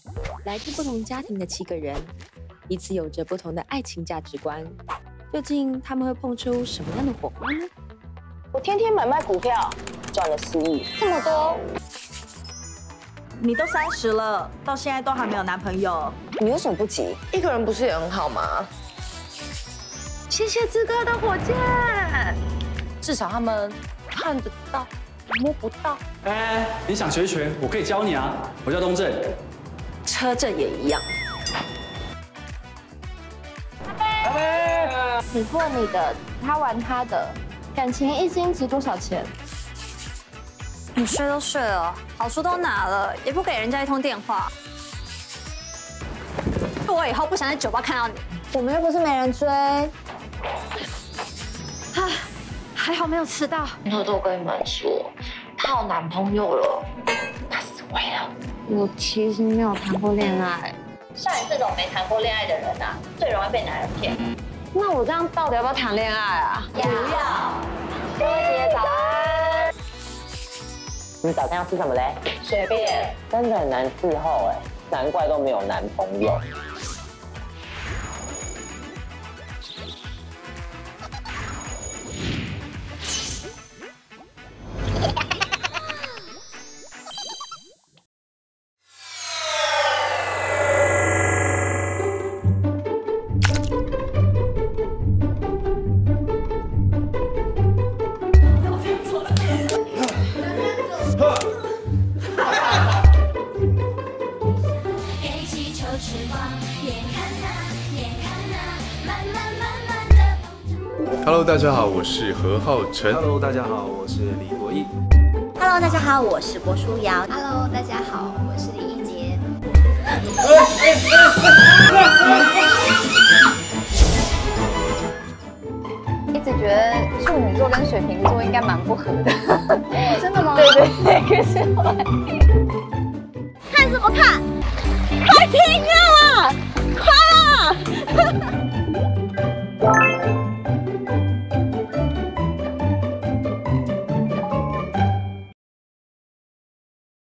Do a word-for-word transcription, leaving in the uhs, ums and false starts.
来自不同家庭的七个人，彼此有着不同的爱情价值观，究竟他们会碰出什么样的火花呢？ 我天天买卖股票，赚了四亿，这么多。 你都三十了，到现在都还没有男朋友， 你为什么不急？一个人不是也很好吗？谢谢志哥的火箭，至少他们看得到，摸不到。 哎，你想学一学，我可以教你啊！我叫东正。 车震也一样。 你做你的，他玩他的，感情一斤值多少钱？ 你睡都睡了，好处都拿了，也不给人家一通电话。我以后不想在酒吧看到你。 我们又不是没人追。啊，还好没有迟到。 偷偷跟你们说，她有男朋友了，她死会了。 我其实没有谈过恋爱。 像你这种没谈过恋爱的人啊，最容易被男人骗。 那我这样到底要不要谈恋爱啊？ 不要。 各位姐早安。 你们早餐要吃什么嘞？ 随便。 真的很难伺候哎，难怪都没有男朋友。 Hello， 大家好，我是何浩晨。 Hello， 大家好，我是李国毅。 Hello， 大家好，我是郭书瑶。 Hello， 大家好，我是李一杰。一直觉得处女座跟水瓶座应该蛮不合的。真的吗？对对对，可是后来看什么看？快停啊！快啊！